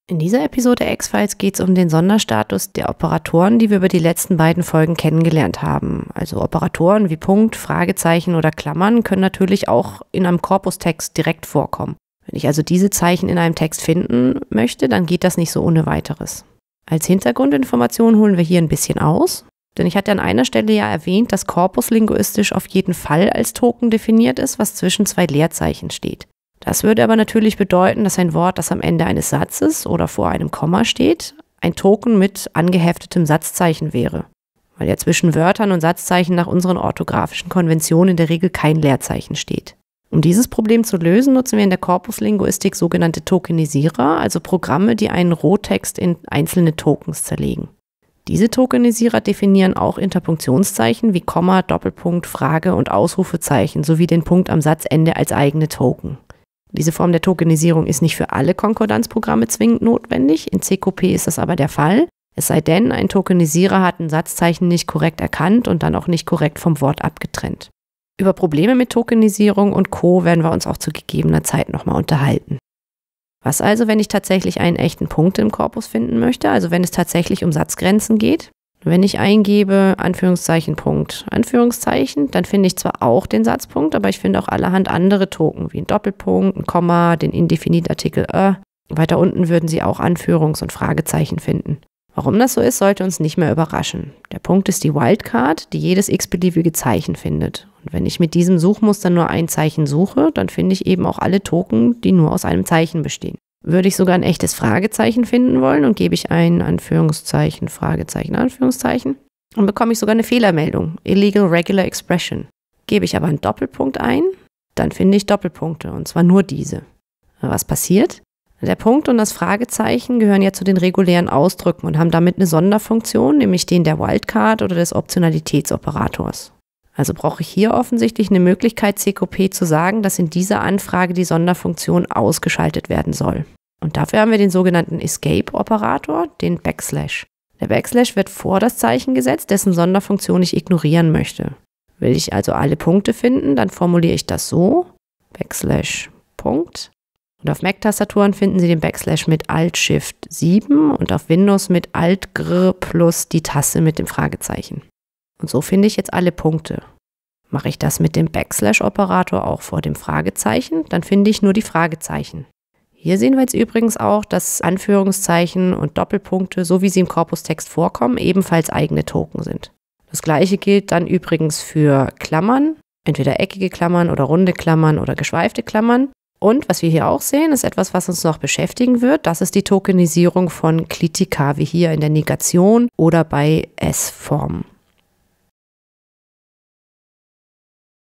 In dieser Episode X-Files geht es um den Sonderstatus der Operatoren, die wir über die letzten beiden Folgen kennengelernt haben. Also Operatoren wie Punkt, Fragezeichen oder Klammern können natürlich auch in einem Korpustext direkt vorkommen. Wenn ich also diese Zeichen in einem Text finden möchte, dann geht das nicht so ohne weiteres. Als Hintergrundinformation holen wir hier ein bisschen aus, denn ich hatte an einer Stelle ja erwähnt, dass Korpus linguistisch auf jeden Fall als Token definiert ist, was zwischen zwei Leerzeichen steht. Das würde aber natürlich bedeuten, dass ein Wort, das am Ende eines Satzes oder vor einem Komma steht, ein Token mit angeheftetem Satzzeichen wäre, weil ja zwischen Wörtern und Satzzeichen nach unseren orthografischen Konventionen in der Regel kein Leerzeichen steht. Um dieses Problem zu lösen, nutzen wir in der Korpuslinguistik sogenannte Tokenisierer, also Programme, die einen Rohtext in einzelne Tokens zerlegen. Diese Tokenisierer definieren auch Interpunktionszeichen wie Komma, Doppelpunkt, Frage und Ausrufezeichen sowie den Punkt am Satzende als eigene Token. Diese Form der Tokenisierung ist nicht für alle Konkordanzprogramme zwingend notwendig, in CQP ist das aber der Fall, es sei denn, ein Tokenisierer hat ein Satzzeichen nicht korrekt erkannt und dann auch nicht korrekt vom Wort abgetrennt. Über Probleme mit Tokenisierung und Co. werden wir uns auch zu gegebener Zeit nochmal unterhalten. Was also, wenn ich tatsächlich einen echten Punkt im Korpus finden möchte, also wenn es tatsächlich um Satzgrenzen geht? Wenn ich eingebe, Anführungszeichen, Punkt, Anführungszeichen, dann finde ich zwar auch den Satzpunkt, aber ich finde auch allerhand andere Token, wie ein Doppelpunkt, ein Komma, den Indefinitartikel Weiter unten würden Sie auch Anführungs- und Fragezeichen finden. Warum das so ist, sollte uns nicht mehr überraschen. Der Punkt ist die Wildcard, die jedes x-beliebige Zeichen findet. Und wenn ich mit diesem Suchmuster nur ein Zeichen suche, dann finde ich eben auch alle Token, die nur aus einem Zeichen bestehen. Würde ich sogar ein echtes Fragezeichen finden wollen und gebe ich ein Anführungszeichen, Fragezeichen, Anführungszeichen, dann bekomme ich sogar eine Fehlermeldung, Illegal Regular Expression. Gebe ich aber einen Doppelpunkt ein, dann finde ich Doppelpunkte und zwar nur diese. Was passiert? Der Punkt und das Fragezeichen gehören ja zu den regulären Ausdrücken und haben damit eine Sonderfunktion, nämlich den der Wildcard oder des Optionalitätsoperators. Also brauche ich hier offensichtlich eine Möglichkeit, CQP zu sagen, dass in dieser Anfrage die Sonderfunktion ausgeschaltet werden soll. Und dafür haben wir den sogenannten Escape-Operator, den Backslash. Der Backslash wird vor das Zeichen gesetzt, dessen Sonderfunktion ich ignorieren möchte. Will ich also alle Punkte finden, dann formuliere ich das so, Backslash Punkt. Und auf Mac-Tastaturen finden Sie den Backslash mit Alt-Shift-7 und auf Windows mit Alt-Gr plus die Taste mit dem Fragezeichen. Und so finde ich jetzt alle Punkte. Mache ich das mit dem Backslash-Operator auch vor dem Fragezeichen, dann finde ich nur die Fragezeichen. Hier sehen wir jetzt übrigens auch, dass Anführungszeichen und Doppelpunkte, so wie sie im Korpustext vorkommen, ebenfalls eigene Token sind. Das gleiche gilt dann übrigens für Klammern, entweder eckige Klammern oder runde Klammern oder geschweifte Klammern. Und was wir hier auch sehen, ist etwas, was uns noch beschäftigen wird. Das ist die Tokenisierung von Klitika, wie hier in der Negation oder bei S-Formen.